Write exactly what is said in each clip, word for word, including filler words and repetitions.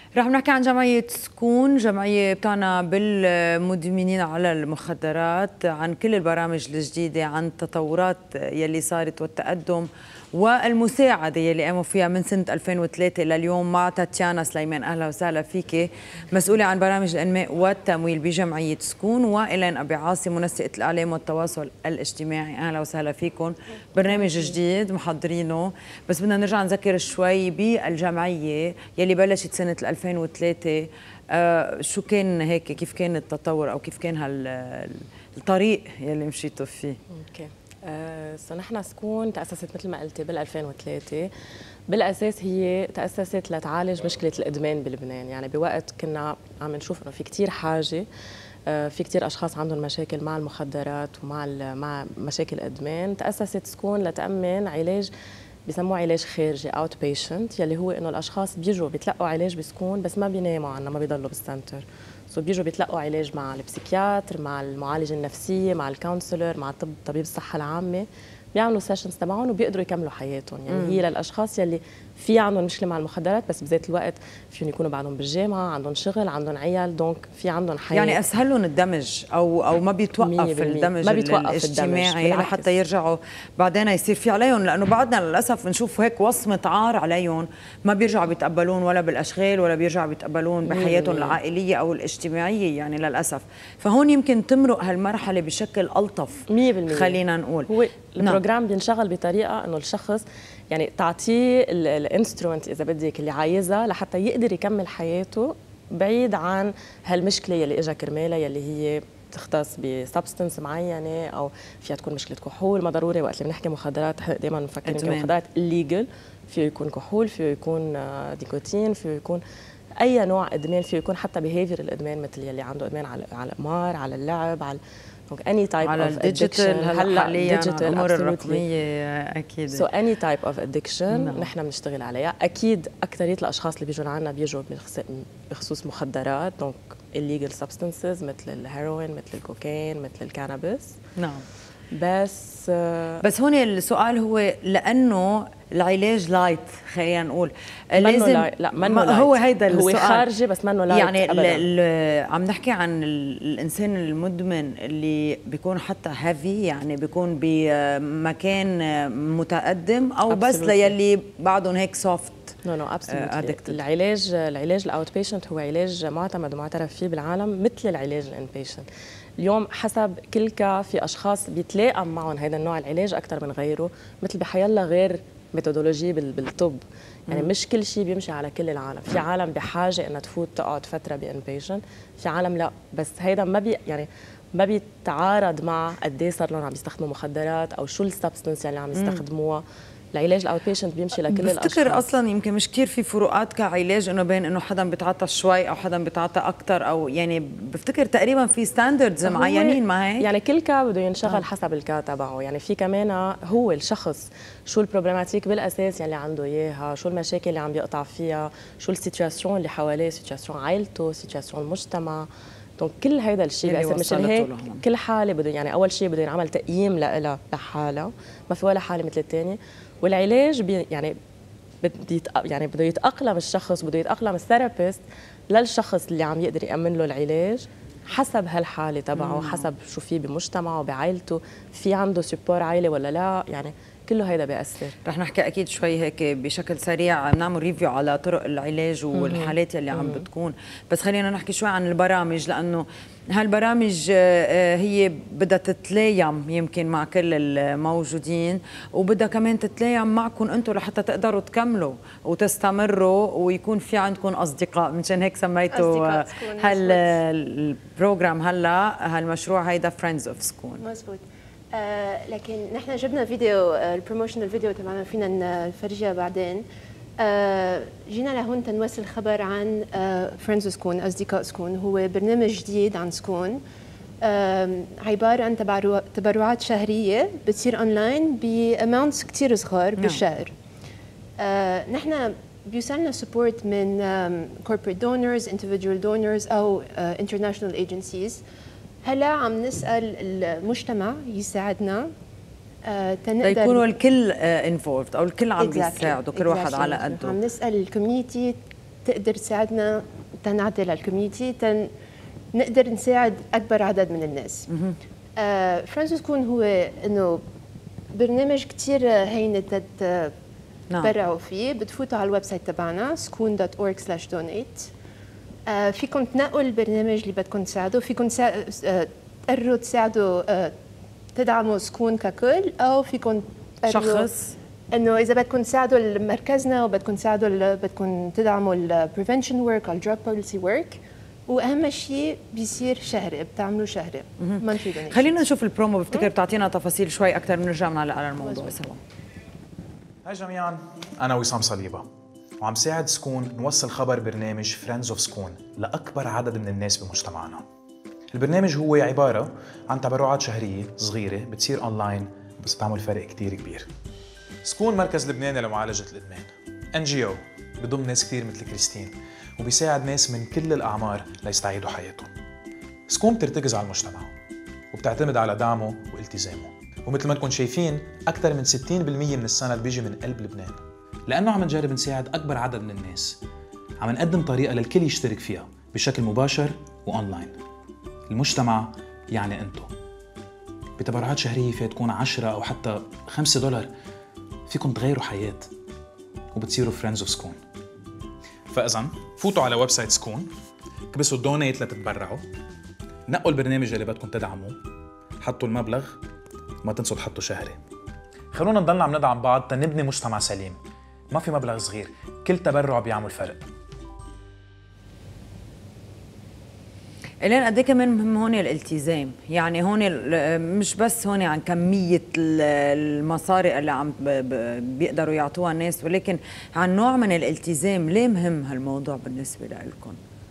رح نحكي عن جمعية سكون، جمعية بتاعنا بالمدمنين على المخدرات، عن كل البرامج الجديدة، عن التطورات يلي صارت والتقدم والمساعدة يلي قاموا فيها من سنة ألفين وثلاثة لليوم مع تاتيانا سليمان. أهلا وسهلا فيك، مسؤولة عن برامج الإنماء والتمويل بجمعية سكون، وإلين أبي عاصي منسقة الإعلام والتواصل الاجتماعي. أهلا وسهلا فيكم. برنامج جديد محضرينه، بس بدنا نرجع نذكر شوي بالجمعية يلي بلشت سنة ألفين وثلاثة. آه شو كان هيك، كيف كان التطور أو كيف كان هالطريق يلي مشيتوا فيه؟ اوكي آه سو نحن سكون تأسست مثل ما قلتي بال ألفين وثلاثة. بالأساس هي تأسست لتعالج مشكلة الإدمان بلبنان، يعني بوقت كنا عم نشوف إنه في كتير حاجة، آه في كتير أشخاص عندهم مشاكل مع المخدرات ومع مع مشاكل إدمان. تأسست سكون لتأمن علاج بسموه علاج خارجي اوت بيشنت، يلي هو انه الاشخاص بيجوا بيتلقوا علاج بسكون بس ما بيناموا عنا، ما بيضلوا بالسنتر. سو بيجوا بيتلقوا علاج مع البسيكياتر، مع المعالجه النفسيه، مع الكونسلر، مع الطب طبيب الصحه العامه، بيعملوا سيشنز تبعهم وبيقدروا يكملوا حياتهم. يعني مم. هي للاشخاص يلي في عندهم مشكله مع المخدرات بس بذات الوقت فيهم يكونوا بعدهم بالجامعه، عندهم شغل، عندهم عيال، دونك في عندهم حياه. يعني اسهل لهم الدمج او او ما بيتوقف الدمج ما بيتوقف الاجتماعي الدمج. لحتى يرجعوا بعدين يصير في عليهم، لانه بعدنا للاسف نشوف هيك وصمه عار عليهم، ما بيرجعوا بيتقبلون ولا بالاشغال ولا بيرجعوا بيتقبلون بحياتهم العائليه او الاجتماعيه، يعني للاسف. فهون يمكن تمرق هالمرحله بشكل الطف مية بالمية. خلينا نقول هو البروجرام نعم. بينشغل بطريقه انه الشخص يعني تعطيه الانسترومنت اذا بدك اللي عايزها لحتى يقدر يكمل حياته بعيد عن هالمشكله يلي اجى كرمالها، يلي هي تختص بسبستنس معينه او فيها تكون مشكله كحول. ما ضروري وقت اللي بنحكي مخدرات دائما بنفكر انه مخدرات الليجل، فيه يكون كحول، فيه يكون ديكوتين، فيه يكون اي نوع ادمان، فيه يكون حتى بيهيفير الادمان مثل يلي عنده ادمان على على القمار، على اللعب، على اني تايب على الديجيتال. هلا حاليا الامور الرقميه اكيد. سو اني تايب اوف ادكشن نحن بنشتغل عليها. اكيد اكثريه الاشخاص اللي بيجوا لعنا بيجوا بخصوص مخدرات، دونك illegal substances مثل الهيروين، مثل الكوكايين، مثل الكانابيس. نعم. بس بس هون السؤال هو لانه العلاج لايت، خلينا نقول لازم لايت. لا منه لايت، هو هيدا السؤال، هو خارجي بس منه لايت يعني عم نحكي عن الانسان المدمن اللي بيكون حتى هيفي، يعني بيكون بمكان متقدم او Absolutely. بس ليلي بعدهم هيك سوفت. نو نو ابسولوتلي. العلاج العلاج الاوت بيشنت هو علاج معتمد ومعترف فيه بالعالم مثل العلاج الان بيشنت. اليوم حسب كل كا في اشخاص بيتلائم معهم هذا النوع العلاج اكثر من غيره، مثل بحيالله غير ميثودولوجي بالطب. يعني مم. مش كل شيء بيمشي على كل العالم، في عالم بحاجه انها تفوت تقعد فتره بان بيشنت، في عالم لا. بس هيدا ما بي يعني ما بيتعارض مع قد ايه صار لهم عم يستخدموا مخدرات او شو السبستنس اللي عم يستخدموها. العلاج الاوت بيشنت بيمشي لكل الاشخاص. بفتكر اصلا يمكن مش كثير في فروقات كعلاج، انه بين انه حدا بيتعاطى شوي او حدا بيتعاطى اكثر، او يعني بفتكر تقريبا في ستاندردز معينين، ما هيك؟ يعني كل كا بده ينشغل آه. حسب الكا تبعه. يعني في كمان هو الشخص شو البروبلماتيك بالاساس يلي عنده اياها، شو المشاكل اللي عم بيقطع فيها، شو السيتوياسيون اللي حواليه، سيتوياسيون عائلته، سيتوياسيون المجتمع. دونك كل هيدا الشيء بيأثر. مشان هيك كل حاله بده يعني اول شيء بده ينعمل تقييم لها لحالها، ما في ولا حاله مثل الثانيه. والعلاج بي يعني بدي يعني بده يتاقلم الشخص، بده يتاقلم الثيرابيست للشخص اللي عم يقدر يامن له العلاج حسب هالحاله تبعه، حسب شو في بمجتمعه بعائلته، في عنده سبور عائله ولا لا. يعني كله هيدا بيأثر. رح نحكي اكيد شوي هيك بشكل سريع، بنعمل ريفيو على طرق العلاج والحالات اللي عم بتكون، بس خلينا نحكي شوي عن البرامج، لانه هالبرامج هي بدها تتلايم يمكن مع كل الموجودين، وبدها كمان تتلايم معكم انتم لحتى تقدروا تكملوا وتستمروا ويكون في عندكم اصدقاء. مشان هيك سميتوا هالبروجرام هلا هالمشروع هيدا فريندز اوف سكون. مزبوط. آه لكن نحن جبنا فيديو، آه البروموشنال فيديو تبعنا فينا نفرجيها بعدين. آه جينا لهون تنوصل خبر عن آه فريندز سكون، اصدقاء سكون. هو برنامج جديد عن سكون، آه عباره عن تبرعات شهريه بتصير اونلاين باماونتس كثير صغار بالشهر. آه نحن بيوصلنا سبورت من corporate donors, individual donors او آه international agencies. هلا عم نسال المجتمع يساعدنا آه تنقدر يكونوا الكل انفولد او الكل عم exactly. بيساعدوا كل exactly. واحد على قده. عم نسال الكوميونتي تقدر تساعدنا تنعدل الكوميونتي تن نقدر نساعد اكبر عدد من الناس. آه فرانز سكون هو انه برنامج كثير هين تتبرعوا فيه. بتفوتوا على الويب سايت تبعنا سكون دوت أورج سلاش دونيت. آه فيكم تنقوا البرنامج اللي بدكم تساعدوا، فيكم تقرروا تساعدوا آه تدعموا سكون ككل، او فيكم شخص انه اذا بدكم تساعدوا مركزنا وبدكم تساعدوا بدكم تدعموا البريفنشن ورك او الدراج بوليسي ورك. واهم شيء بيصير شهري، بتعملوا شهري. خلينا نشوف البرومو، بفتكر بتعطينا تفاصيل شوي اكثر، بنرجع بنعلق على الموضوع سوا. هاي جميعا، انا وسام صليبه وعم ساعد سكون نوصل خبر برنامج فريندز اوف سكون لاكبر عدد من الناس بمجتمعنا. البرنامج هو عباره عن تبرعات شهريه صغيره بتصير اونلاين بس بتعمل فرق كتير كبير. سكون مركز لبناني لمعالجه الادمان، ان جي او بضم ناس كتير مثل كريستين وبيساعد ناس من كل الأعمار ليستعيدوا حياتهم. سكون بترتكز على المجتمع وبتعتمد على دعمه والتزامه، ومثل ما انكم شايفين أكثر من ستين بالمية من السند بيجي من قلب لبنان. لأنه عم نجرب نساعد أكبر عدد من الناس، عم نقدم طريقة للكل يشترك فيها بشكل مباشر وأونلاين. المجتمع يعني أنتو. بتبرعات شهرية فيها تكون عشرة أو حتى خمسة دولار فيكم تغيروا حياة وبتصيروا فريندز اوف سكون. فإذا فوتوا على ويب سايت سكون، كبسوا دونيت لتتبرعوا، نقوا البرنامج اللي بدكم تدعموه، حطوا المبلغ، ما تنسوا تحطوا شهري. خلونا نضلنا عم ندعم بعض تنبني مجتمع سليم. ما في مبلغ صغير، كل تبرع بيعمل فرق. إلين قد ايه كمان مهم هون الالتزام، يعني هون مش بس هون عن كمية المصاري اللي عم بيقدروا يعطوها الناس، ولكن عن نوع من الالتزام. ليه مهم هالموضوع بالنسبة لكم؟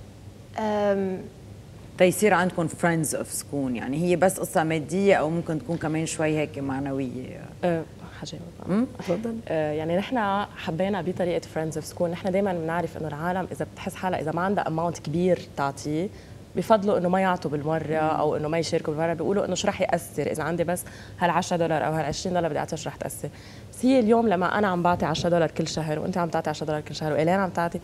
تيصير عندكم فريندز اوف سكون، يعني هي بس قصة مادية أو ممكن تكون كمان شوي هيك معنوية؟ أه حاجة تفضل. أه يعني نحن حبينا بطريقة فريندز اوف سكون، نحن دائما بنعرف إنه العالم إذا بتحس حالها إذا ما عندها أماونت كبير تعطيه بفضلوا انه ما يعطوا بالمره او انه ما يشاركوا بالمره، بيقولوا انه شو رح ياثر اذا عندي بس هال عشرة دولار او هال عشرين دولار بدي اعطيها شو رح تاثر. بس هي اليوم لما انا عم بعطي عشرة دولار كل شهر وانت عم تعطي عشرة دولار كل شهر والين عم تعطي،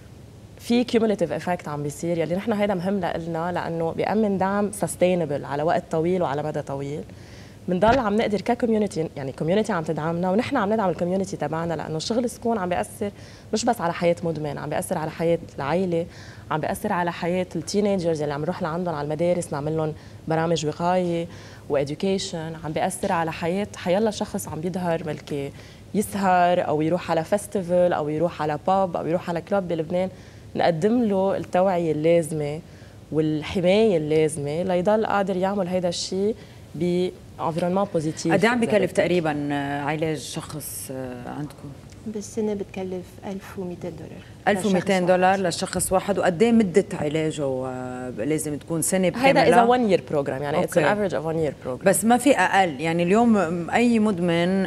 في كيوموليتيف افكت عم بيصير، يلي نحن هيدا مهم لنا لانه بيامن دعم سستينبل على وقت طويل وعلى مدى طويل. بنضل عم نقدر ككوميونتي، يعني كوميونتي عم تدعمنا ونحن عم ندعم الكوميونتي تبعنا، لانه شغل سكون عم بياثر مش بس على حياه مدمن، عم بياثر على حياه العائله، عم بياثر على حياه التينيجرز اللي عم نروح لعندهم على المدارس نعمل لهم برامج وقايه واديوكيشن، عم بياثر على حياه حيلا شخص عم بيظهر بلكي يسهر او يروح على فيستيفال او يروح على باب او يروح على كلوب بلبنان، نقدم له التوعيه اللازمه والحمايه اللازمه ليضل قادر يعمل هيدا الشيء بانفيرونمون بوزيتيف. قد ايه عم بكلف تقريبا علاج شخص عندكم؟ بالسنه بتكلف ألف ومئتين دولار. ألف ومئتين دولار لشخص واحد. وقد ايه مده علاجه لازم تكون سنه كامله؟ هيدا اذا one year program، يعني اتس ان افريج اوف one year program. بس ما في اقل، يعني اليوم اي مدمن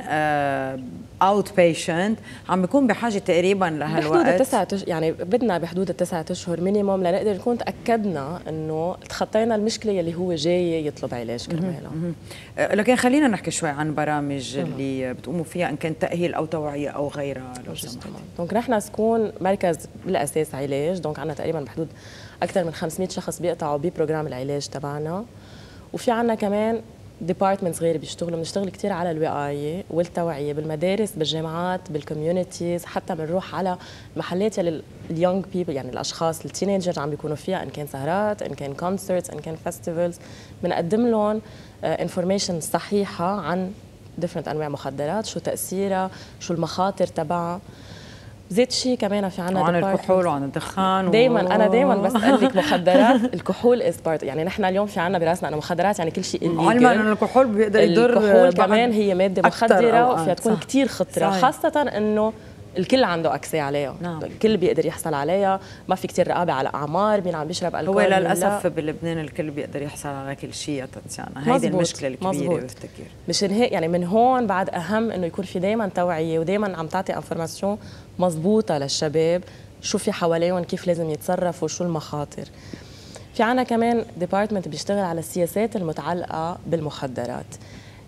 اوت بيشنت عم بيكون بحاجه تقريبا لهالوقت بحدود التسعة أشهر، يعني بدنا بحدود التسعة اشهر مينيموم لنقدر نكون تاكدنا انه تخطينا المشكله اللي هو جاي يطلب علاج كرمالها. لكن خلينا نحكي شوي عن برامج اللي بتقوموا فيها، ان كان تاهيل او توعيه او غيرها لو سمحت. دونك نحن سكون مركز بالاساس علاج، دونك عندنا تقريبا بحدود اكثر من خمسمئة شخص بيقطعوا ببروجرام العلاج تبعنا، وفي عندنا كمان ديبارتمنتس غير بيشتغلوا. بنشتغل كثير على الوقايه والتوعيه بالمدارس بالجامعات بالكوميونيتيز، حتى بنروح على محلات يلي اليونج بيبل يعني الاشخاص التينيجرز عم بيكونوا فيها، ان كان سهرات ان كان كونسرتس ان كان فيستيفالز، بنقدم لهم انفورميشن صحيحه عن ديفرنت انواع مخدرات، شو تاثيرها، شو المخاطر تبعها. زيت شيء كمان في عنا وعن الكحول وعن الدخان. دايما و... انا دايما بسال لك مخدرات الكحول از بارت، يعني نحن اليوم في عنا براسنا انه مخدرات يعني كل شيء الليجل. علما انه الكحول بيقدر يضر. الكحول كمان هي ماده مخدره وفيها تكون كثير خطره، صحيح. خاصه انه الكل عنده اكسي عليها. نعم. الكل بيقدر يحصل عليها، ما في كثير رقابه على اعمار مين عم بيشرب الكحول. هو للاسف بلبنان الكل بيقدر يحصل على كل شيء يا تاتيانا، هيدي المشكله الكبيره بفتكر. مشان هيك يعني من هون بعد اهم انه يكون في دائما توعيه ودائما عم تعطي انفورماسيون مضبوطه للشباب، شو في حواليهم كيف لازم يتصرفوا شو المخاطر. في عنا كمان ديبارتمنت بيشتغل على السياسات المتعلقه بالمخدرات،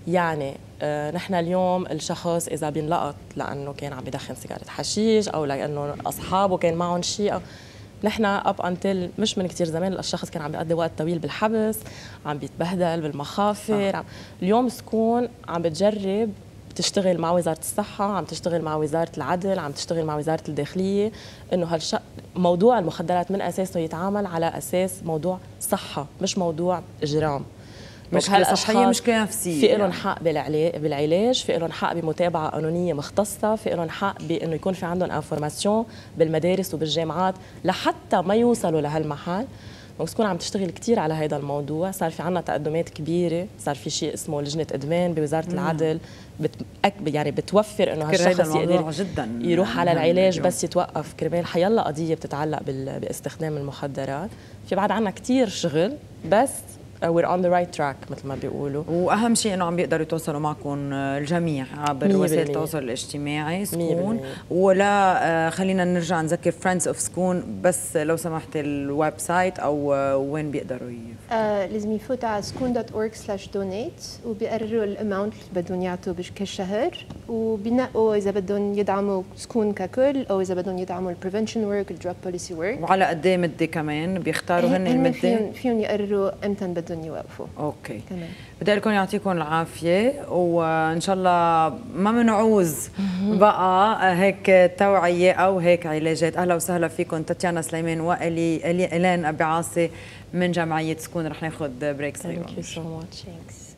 يعني آه نحن اليوم الشخص اذا بينلقط لانه كان عم يدخن سيجاره حشيش او لانه اصحابه كان معهم شيء، نحن اب انتل مش من كثير زمان الشخص كان عم بيقضي وقت طويل بالحبس، عم بيتبهدل بالمخافر. آه. اليوم سكون عم بتجرب تشتغل مع وزاره الصحه، عم تشتغل مع وزاره العدل، عم تشتغل مع وزاره الداخليه، انه هالش موضوع المخدرات من اساسه يتعامل على اساس موضوع صحه مش موضوع اجرام. مشكلة صحية، مشكلة نفسية. في لهم حق بالعلاج، في لهم حق بمتابعة قانونية مختصة، في لهم حق بأنه يكون في عندهم انفورماسيون بالمدارس وبالجامعات لحتى ما يوصلوا لهالمحل. سكون عم تشتغل كثير على هذا الموضوع، صار في عنا تقدمات كبيرة، صار في شيء اسمه لجنة إدمان بوزارة مم. العدل بت... يعني بتوفر انه هالشخص يقدر جداً يروح على العلاج بس يتوقف كرمال حيلا قضية بتتعلق بال... باستخدام المخدرات. في بعد عنا كثير شغل بس we're on the right track مثل ما بيقولوا. واهم شيء انه عم بيقدروا يتواصلوا معكم الجميع عبر وسائل التواصل الاجتماعي سكون. ولا خلينا نرجع نذكر فريندز اوف سكون بس لو سمحت الويب سايت او وين بيقدروا آه لازم يفوتوا على سكون دوت اورج سلاش دونيت وبيقرروا الاماونت اللي بدهم يعطوا كل شهر، وبينقوا اذا بدهم يدعموا سكون ككل او اذا بدهم يدعموا البريفنشن ورك الدراج بوليسي ورك. وعلى قد ايه مده كمان بيختاروا هن المده؟ فيهم فيهم يقرروا امتى بدهم يوقفوا. اوكي تمام. بدي لكم يعطيكم العافيه وان شاء الله ما منعوز بقى هيك توعيه او هيك علاجات. اهلا وسهلا فيكم تاتيانا سليمان والي الين ابي عاصي من جمعيه سكون. رح ناخذ بريك صغير. Thank you so much. Thanks.